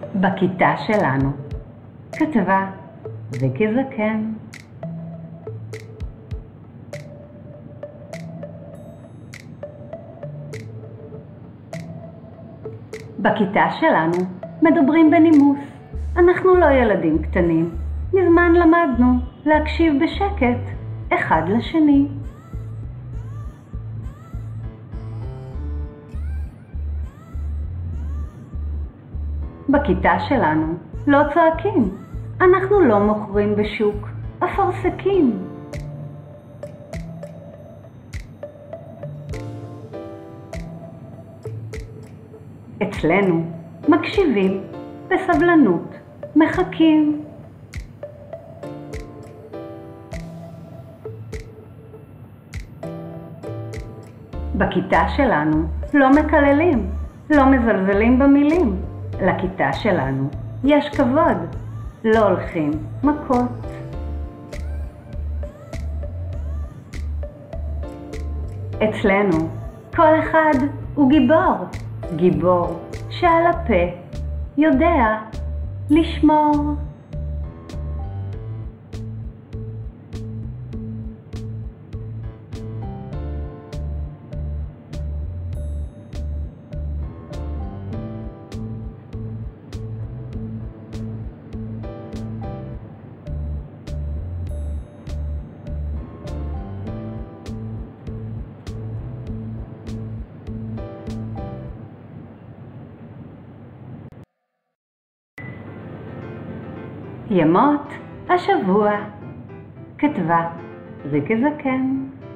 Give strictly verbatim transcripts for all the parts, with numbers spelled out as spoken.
בכיתה שלנו. כתבה ריקי זקן. בכיתה שלנו מדברים בנימוס. אנחנו לא ילדים קטנים. מזמן למדנו להקשיב בשקט אחד לשני. בכיתה שלנו לא צועקים. אנחנו לא מוכרים בשוק אפרסקים. אצלנו מקשיבים בסבלנות, מחכים. בכיתה שלנו לא מקללים, לא מזלזלים במילים. לכיתה שלנו יש כבוד, לא הולכים מכות. אצלנו כל אחד הוא גיבור, גיבור שעל הפה יודע לשמור. ימות השבוע. כתבה ריקי זקן.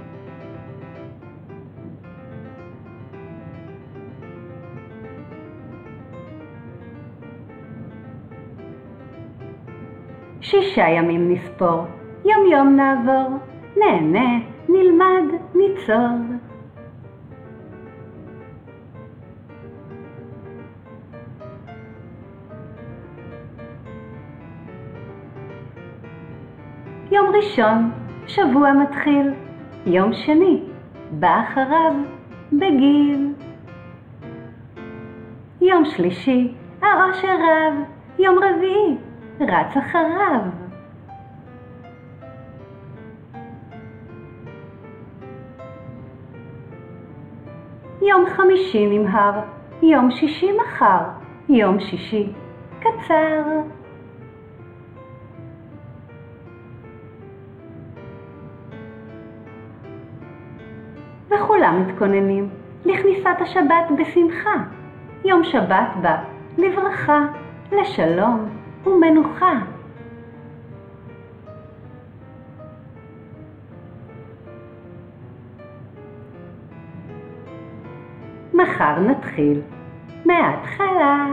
שישה ימים נספור, יום יום נעבור, נהנה, נלמד, ניצור. יום ראשון, שבוע מתחיל. יום שני, בא אחריו בגיל. יום שלישי, האושר רב. יום רביעי, רץ אחריו. יום חמישי נמהר. יום שישי מחר. יום שישי קצר. וכולם מתכוננים לכניסת השבת בשמחה. יום שבת בא לברכה, לשלום ומנוחה. מחר נתחיל מההתחלה.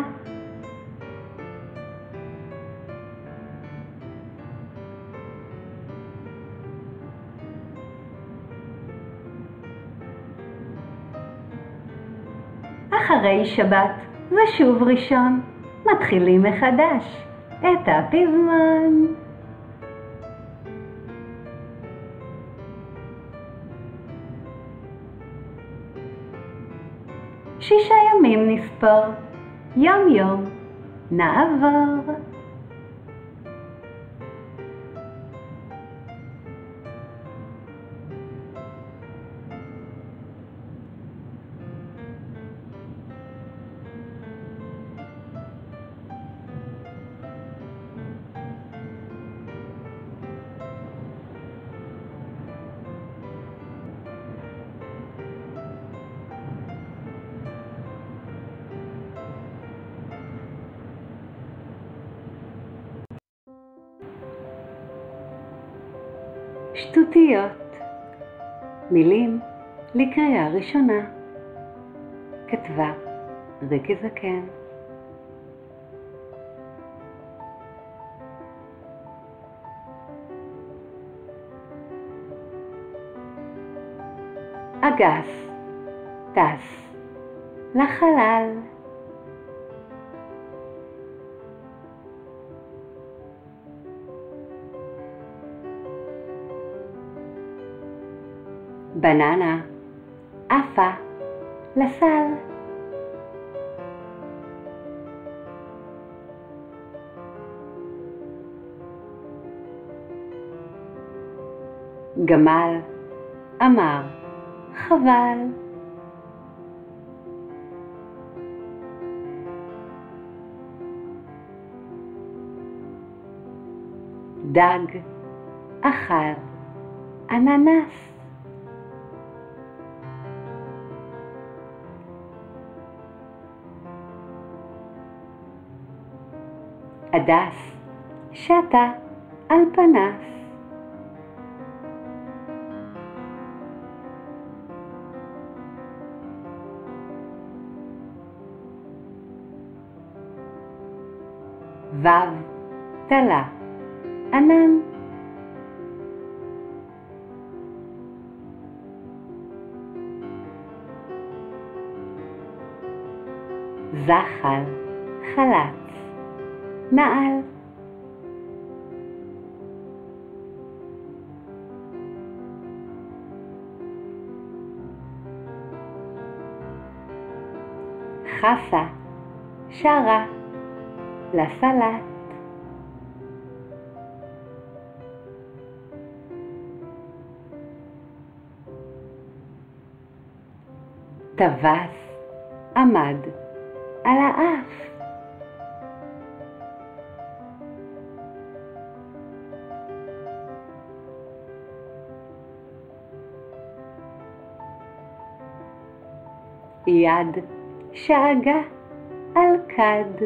אחרי שבת ושוב ראשון, מתחילים מחדש את הפזמון. שישה ימים נספור, יום יום נעבור. שטותיות. מילים לקריאה ראשונה. כתבה ריקי זקן. אגס טס לחלל. בננה עפה לסל. גמל אמר חבל. דג אכל אננס. הדס שתה על פנס. וו תלה ענן. זחל חלץ נעל. חסה שרה לסלט. טווס עמד על האף. יד שאגה על כד.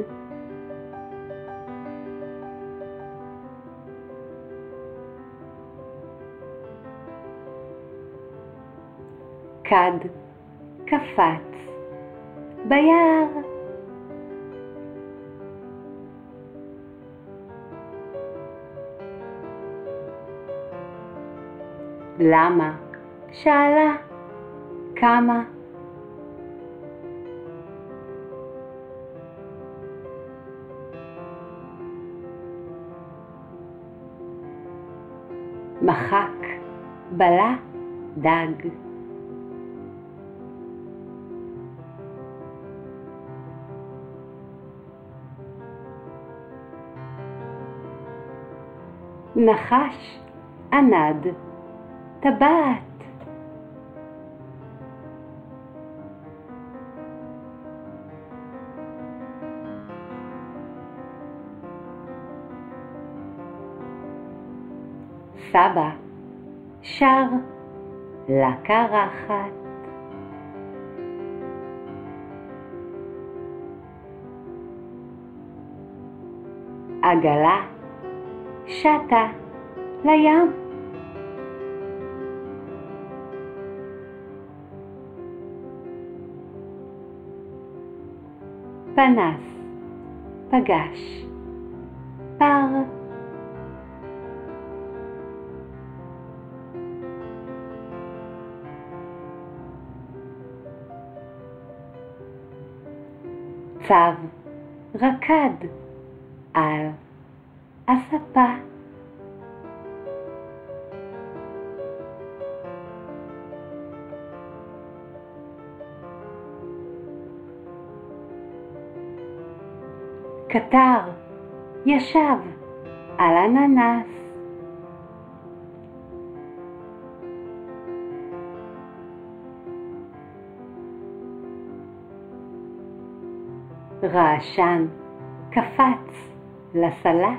כד קפץ ביער. למה? שאלה. כמה? מחק בלה דג. נחש ענד טבעת. סבא שר לקרחת. עגלה שתה לים. פנס פגש פר. צב רקד על הספה. קטר ישב על אננס. רעשן קפץ לסלט.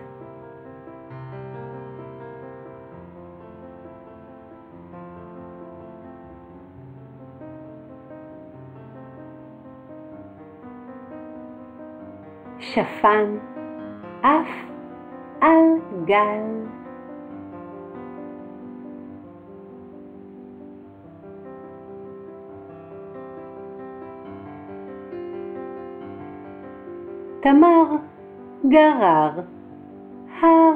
שפן עף על גל. תמר גרר הר.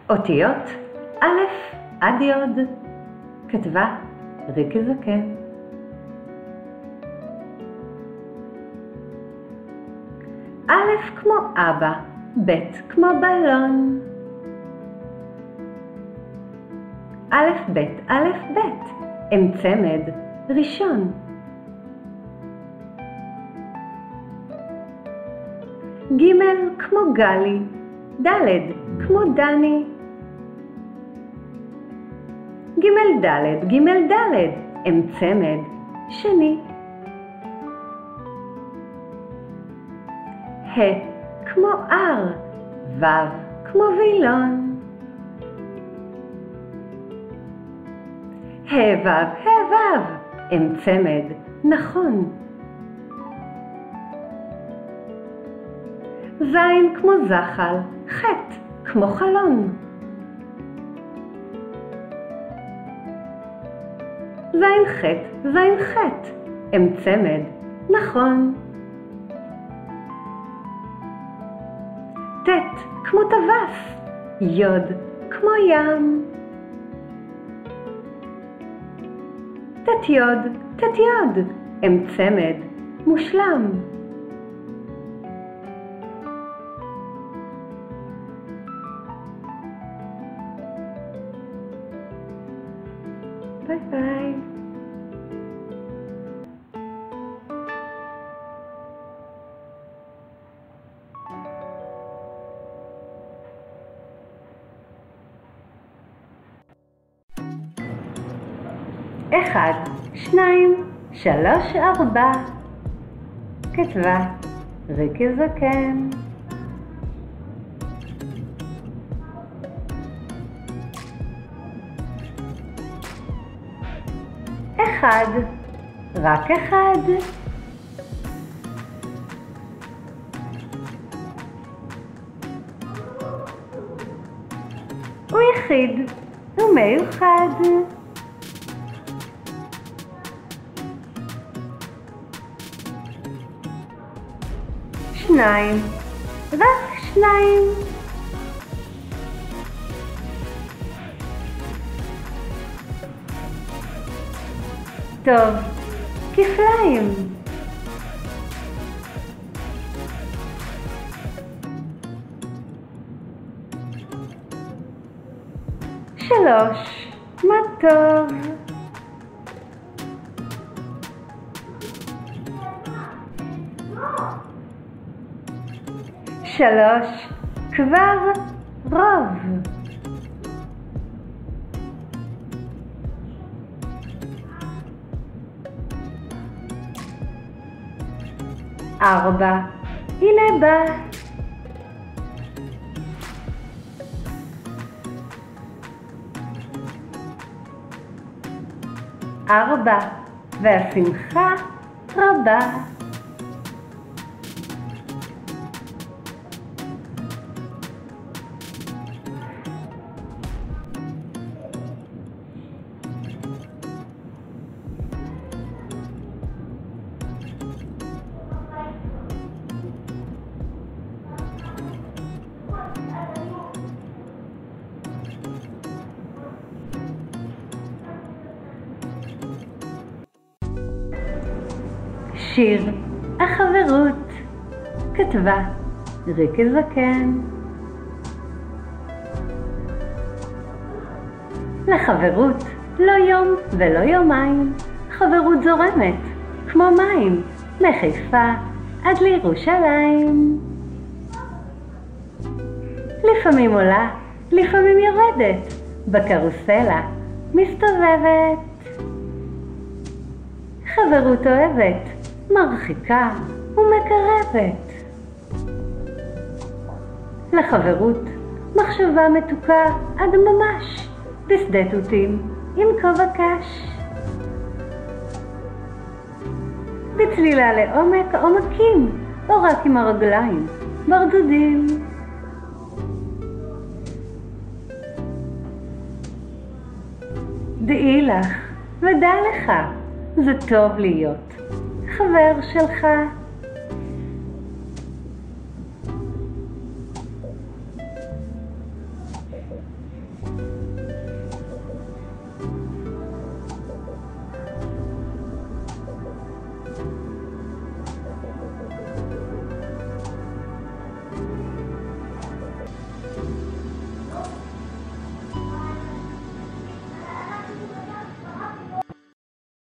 אותיות א' עד י'. כתבה ריקי זקן. א' כמו אבא, ב' כמו בלון. א' ב' א' ב' הם צמד ראשון. ג' כמו גלי, ד' כמו דני. ג' ד' ג' ד' הם צמד שני. ה' כמו אר, ו' כמו וילון. ה' ו' ה' ו' הם צמד נכון. ז' כמו זחל, ח' כמו חלון. ז' ח' ז' ח' הם צמד נכון. ט' כמו טווס, י' כמו ים. ט' י' ט' י' הם צמד מושלם. ביי ביי. אחד, שניים, שלוש, ארבע. כתבה ריקי זקן. אחד, רק אחד. הוא יחיד ומיוחד. שניים, רק שניים. טוב, כפליים. שלוש, מה טוב. שלוש, כבר רוב. ארבע, הנה בא. ארבע, והשמחה רבה. שיר החברות. כתבה ריקי זקן. לחברות לא יום ולא יומיים, חברות זורמת כמו מים מחיפה עד לירושלים. לפעמים עולה, לפעמים יורדת, בקרוסלה מסתובבת. חברות אוהבת, מרחיקה ומקרבת. לחברות מחשבה מתוקה עד ממש, בשדה תותים עם כובע קש. בצלילה לעומק עומקים, או רק עם הרגליים ברדודים. דעי לך ודע לך, זה טוב להיות חבר שלך.